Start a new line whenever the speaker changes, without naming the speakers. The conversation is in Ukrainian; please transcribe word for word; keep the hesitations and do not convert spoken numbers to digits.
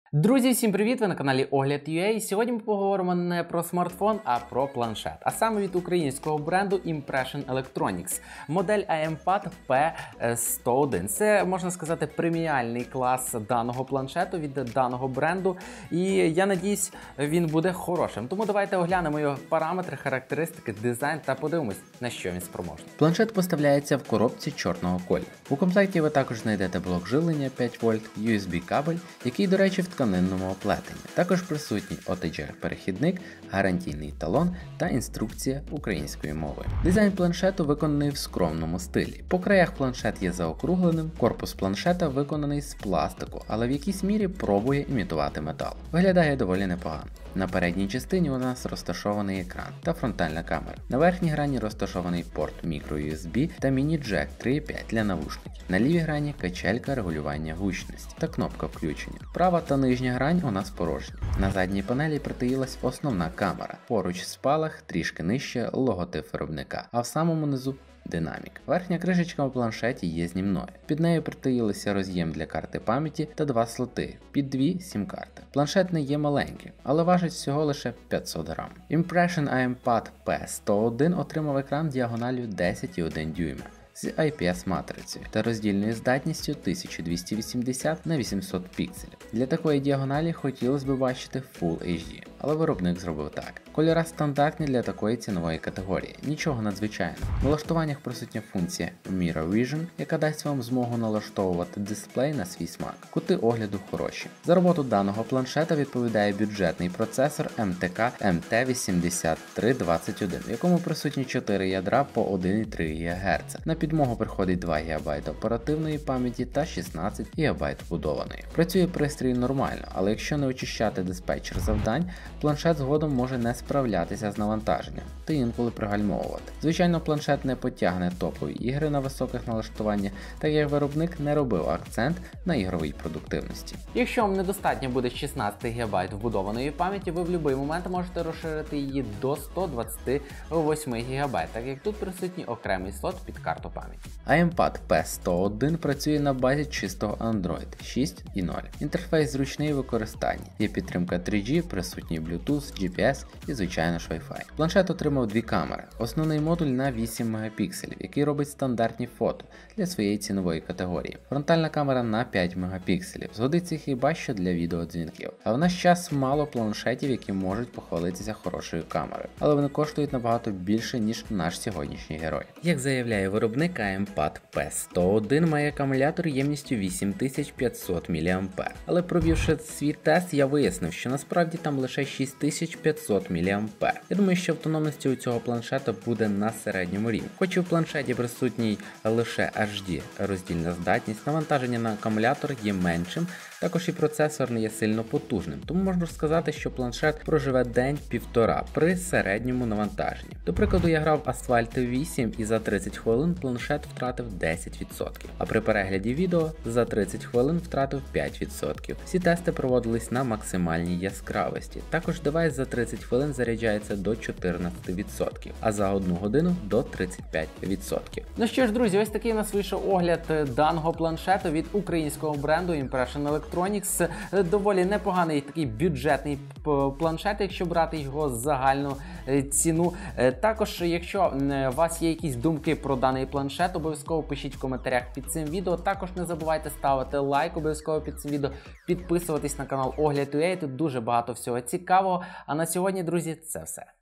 Друзі, всім привіт! Ви на каналі Огляд.ua. Сьогодні ми поговоримо не про смартфон, а про планшет. А саме від українського бренду Impression Electronics. Модель iPad пі сто один. Це, можна сказати, преміальний клас даного планшету від даного бренду. І я надіюсь, він буде хорошим. Тому давайте оглянемо його параметри, характеристики, дизайн та подивимось, на що він спроможний.
Планшет поставляється в коробці чорного кольору. У комплекті ви також знайдете блок живлення п'ять вольт, ю ес бі кабель, який, до речі, в тканинному оплетенні. Також присутній о те джі-перехідник, гарантійний талон та інструкція українською мовою. Дизайн планшету виконаний в скромному стилі. По краях планшет є заокругленим, корпус планшета виконаний з пластику, але в якійсь мірі пробує імітувати метал. Виглядає доволі непогано. На передній частині у нас розташований екран та фронтальна камера. На верхній грані розташований порт мікро-ю ес бі та міні-джек три і п'ять для навушників. На лівій грані качелька регулювання гучності та кнопка включення. Права та нижня грань у нас порожні. На задній панелі притаїлась основна камера. Поруч спалах, трішки нижче логотип виробника, а в самому низу динамік. Верхня кришечка у планшеті є знімною. Під нею притаїлися роз'єм для карти пам'яті та два слоти під дві сім-карти. Планшет не є маленьким, але важить всього лише п'ятсот грам. Impression iPad пі сто один отримав екран діагоналлю десять і один дюйма з ай пі ес-матрицею та роздільною здатністю тисяча двісті вісімдесят на вісімсот пікселів. Для такої діагоналі хотілося б бачити Full ейч ді, але виробник зробив так. Кольори стандартні для такої цінової категорії, нічого надзвичайного. В налаштуваннях присутня функція Mirror Vision, яка дасть вам змогу налаштовувати дисплей на свій смак. Кути огляду хороші. За роботу даного планшета відповідає бюджетний процесор ем те ка ем те вісімдесят три двадцять один, в якому присутні чотири ядра по один і три гігагерца. На підмогу приходить два гігабайти оперативної пам'яті та шістнадцять гігабайт вбудованої. Працює пристрій нормально, але якщо не очищати диспетчер завдань, планшет згодом може не справлятися з навантаженням та інколи пригальмовувати. Звичайно, планшет не потягне топові ігри на високих налаштуваннях, так як виробник не робив акцент на ігровій продуктивності.
Якщо вам недостатньо буде шістнадцять гігабайт вбудованої пам'яті, ви в будь-який момент можете розширити її до сто двадцять вісім гігабайт, так як тут присутній окремий слот під карту пам'яті.
iPad пі сто один працює на базі чистого Android шість і нуль. Інтерфейс зручний в використанні. Є підтримка три джі, присутній Bluetooth, джі пі ес і, звичайно ж, Wi-Fi. Планшет отримав дві камери. Основний модуль на вісім мегапікселів, який робить стандартні фото для своєї цінової категорії. Фронтальна камера на п'ять мегапікселів. Згодиться хіба що для відеодзвінків. А в наш час мало планшетів, які можуть похвалитися хорошою камерою. Але вони коштують набагато більше, ніж наш сьогоднішній герой. Як заявляє виробник, iPad пі сто один має акумулятор ємністю вісім тисяч п'ятсот міліампер. Але провівши свій тест, я вияснив, що насправді там лише шість тисяч п'ятсот міліампер. Я думаю, що автономності у цього планшета буде на середньому рівні. Хоч і в планшеті присутній лише ейч ді роздільна здатність, навантаження на акумулятор є меншим, також і процесор не є сильно потужним, тому можна сказати, що планшет проживе день-півтора при середньому навантаженні. До прикладу, я грав Asphalt вісім і за тридцять хвилин планшет втратив десять відсотків, а при перегляді відео за тридцять хвилин втратив п'ять відсотків. Всі тести проводились на максимальній яскравості. Також девайс за тридцять хвилин заряджається до чотирнадцять відсотків, а за одну годину до тридцять п'ять відсотків.
Ну що ж, друзі, ось такий у нас вийшов огляд даного планшету від українського бренду Impression Electronics. Доволі непоганий такий бюджетний планшет, якщо брати його загальну ціну. Також, якщо у вас є якісь думки про даний планшет, обов'язково пишіть в коментарях під цим відео. Також не забувайте ставити лайк обов'язково під цим відео, підписуватись на канал Огляд.ua, тут дуже багато всього цікавого. А на сьогодні, друзі, це все.